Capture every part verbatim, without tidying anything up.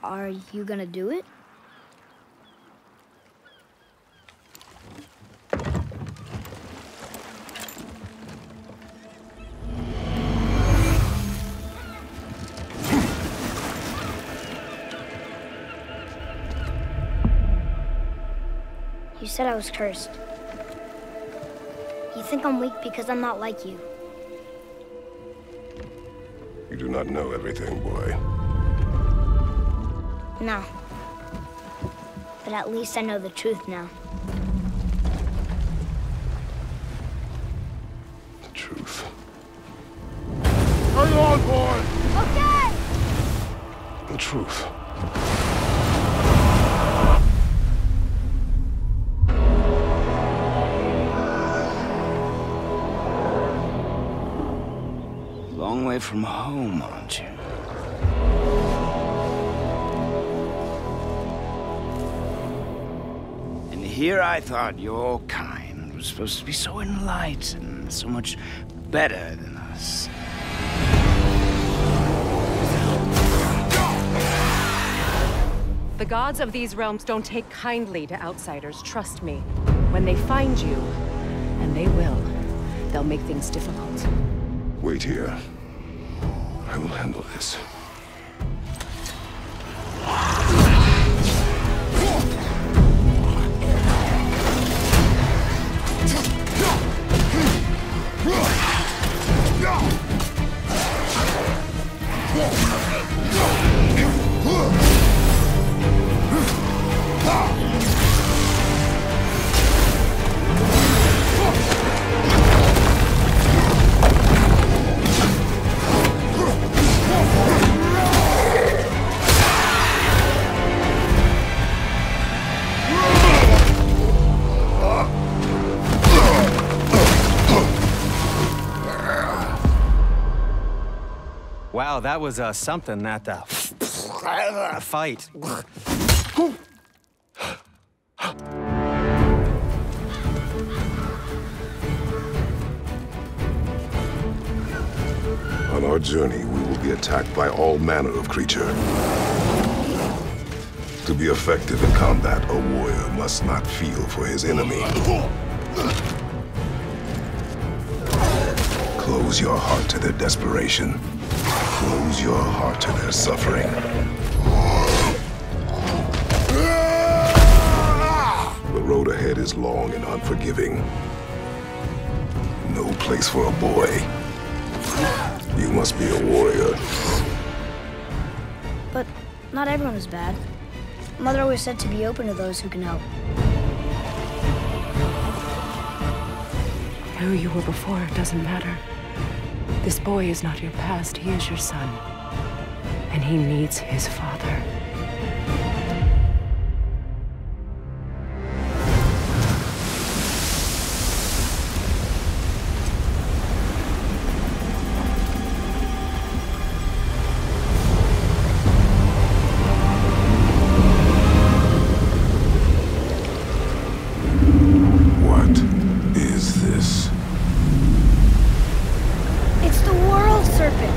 Are you gonna do it? You said I was cursed. You think I'm weak because I'm not like you. You do not know everything, boy. No. But at least I know the truth now. The truth. Hang on, boy! Okay! The truth. Long way from home, aren't you? And here I thought your kind was supposed to be so enlightened, so much better than us. The gods of these realms don't take kindly to outsiders, trust me. When they find you, and they will, they'll make things difficult. Wait here. I will handle this. Wow, that was uh, something, that uh, fight. On our journey, we will be attacked by all manner of creature. To be effective in combat, a warrior must not feel for his enemy. Close your heart to their desperation. Close your heart to their suffering. The road ahead is long and unforgiving. No place for a boy. You must be a warrior. But not everyone is bad. Mother always said to be open to those who can help. Who you were before doesn't matter. This boy is not your past, he is your son. And he needs his father. What is this? It's the world serpent.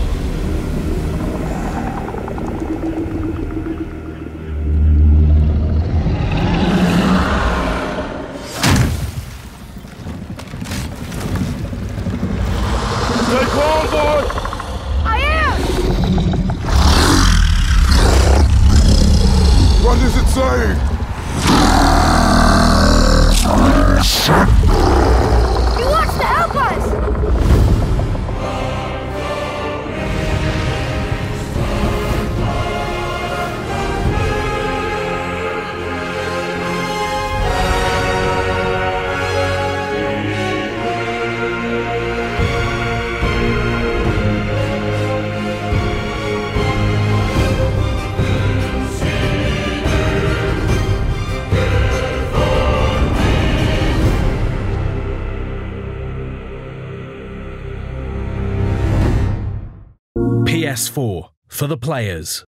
Stay calm, boy! I am! What is it saying? He wants to help us! P S four for the players.